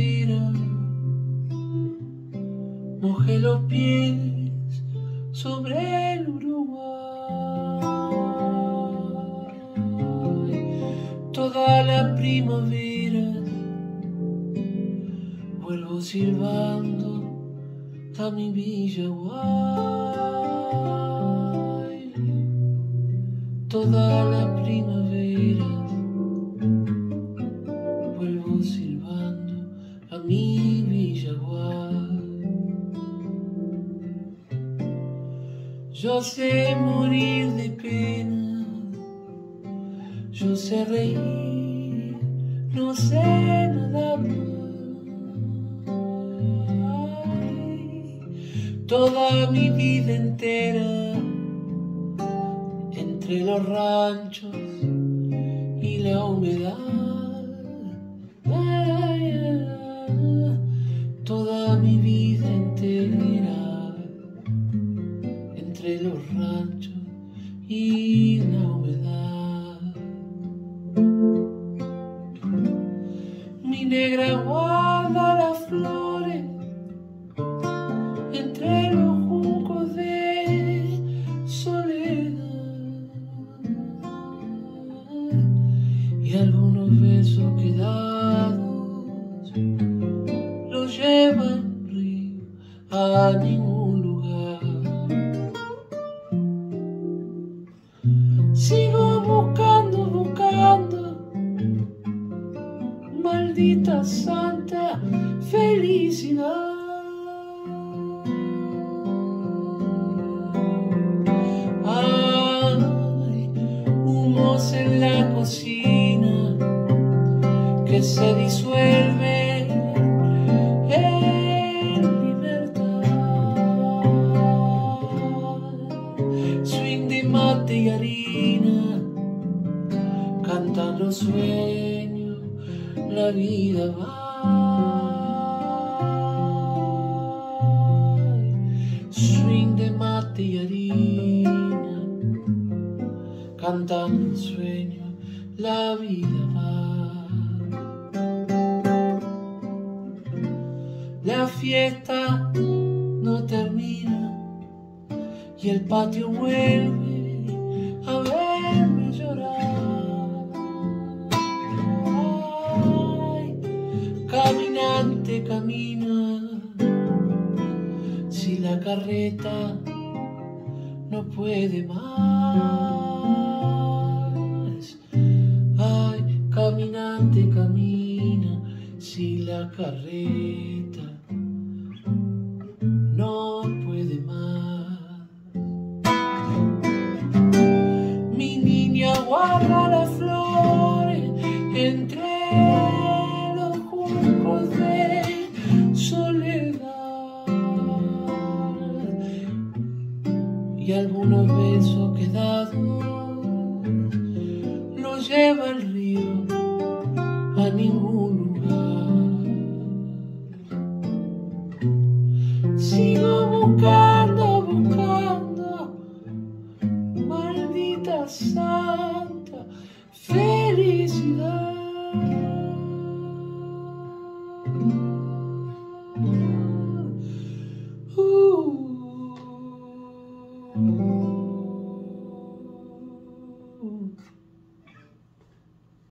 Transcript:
primavera, mojé los pies sobre el Uruguay. Toda la primavera vuelvo silbando a mi Villa Guay. Toda la primavera vuelvo silbando a mi Villa Guay. Yo sé morir de pena, yo sé reír, no sé nada más. Toda mi vida entera entre los ranchos y la humedad. Toda mi vida entera entre los ranchos y la humedad. Mi negra guarda las flores entre los juncos de soledad, y algunos besos quedados los lleva el río a ningún lugar. Sigo buscando, buscando, maldita santa felicidad. Humos en la cocina que se disuelve en libertad. Swing de mate y harina, cantan los sueños, la vida va. Swing de mate y harina, cantan los sueños, la vida va. La fiesta no termina y el patio vuelve a verme llorar. Ay, caminante camina, si la carreta no puede más. Ay, caminante camina, si la carreta no puede más. Mi niña guarda las flores entre los juncos de soledad, y algunos besos quedados los lleva el río a ningún lugar. Sigo buscando, buscando, maldita santa felicidad. Uh.